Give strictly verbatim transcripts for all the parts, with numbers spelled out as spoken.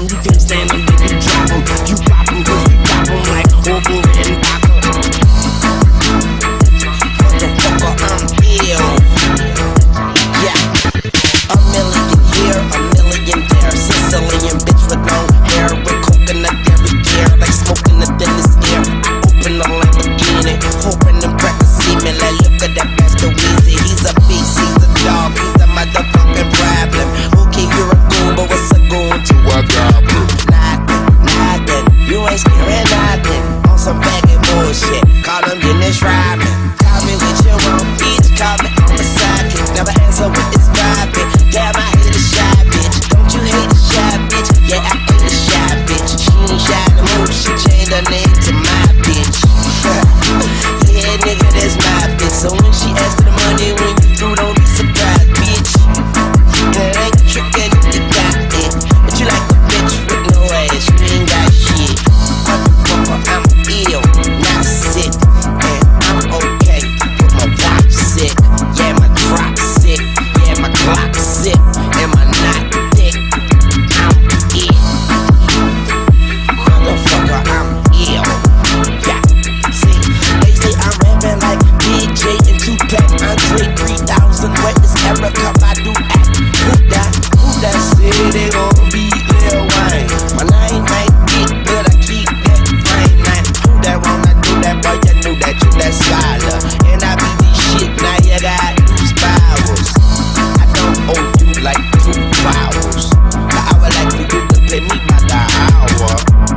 'em, you can't stand 'em, then you drop 'em. You pop 'em, cause we pop 'em like Orville and Baka. Motherfucker, I'm ill. Yeah. A million here, a million there. Sicilian bitch with long hair, with coconut every year, like smoking the thinnest air. I open the Lamborghini, hoping them crackers see me. Like, look at that bastard Weezy. He's a beast, he's a dog, he's a motherfucking problem. Okay, you're a goon, but what's a goon to a goblin? Nothing, nothing, you ain't scaring nothing. On some baggy bullshit, call him Dennis Rodman. Call me with your own bitch, call me on the sidekick. Never answer when it's private. Damn, I hate a shy bitch. Don't you hate a shy bitch? Yeah, I hate a shy bitch. She ain't shy no more, she changed her name to my bitch. Yeah, nigga, that's my bitch. So when she asks for the money, when you through, don't be surprised, bitch. It ain't trickin' if you got it, but you like a bitch with no ass, you ain't got shit. Motherfucker, I'm ill, not sick, and I'm okay, but my watch sick. Yeah, my drop sick, yeah, my clock sick, and my knot thick. I'm ill. Motherfucker, I'm ill. Yeah, see, they say I'm rapping like Big J and Tupac. Andre three thousand, wet as Erica, I do act. Who that, who that say they gon' be Lil Wayne? My name ain't big, but I keep that flame name. Who that wanna do that, boy, you knew that you that scholar. And I be this shit, now you got these powers. I don't owe you like two flowers, but I would like for you to pay me by the hour.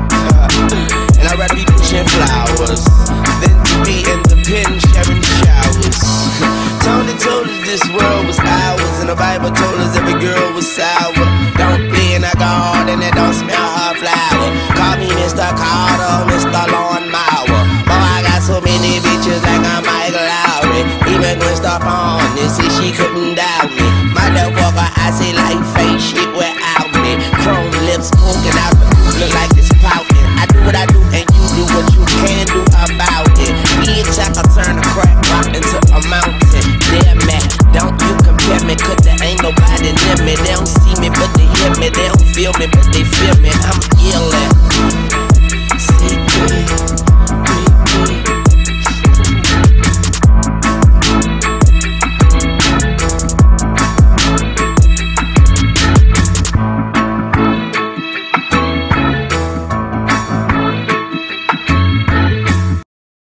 And I'd rather be pushing flowers than to be in the pen sharing showers. Tony told us this world was ours, and the Bible told us every girl was sour. Don't play in a garden and don't smell her flower. Call me Mister Carter, Mister Lawnmower. Boy, I got so many bitches like I'm Michael Lowry. Even Gwen Stefani said she couldn't doubt me. Motherfucker, I say like fake shit without me. Chrome lips poking out, look like it's pouting. I do what I do and you do what you can do about it. Bitch, I can turn a crack rock into a mountain. Damn man, don't you compare me, cause there ain't nobody near me. They don't see me, but they hear me. They don't feel me, but they feel me.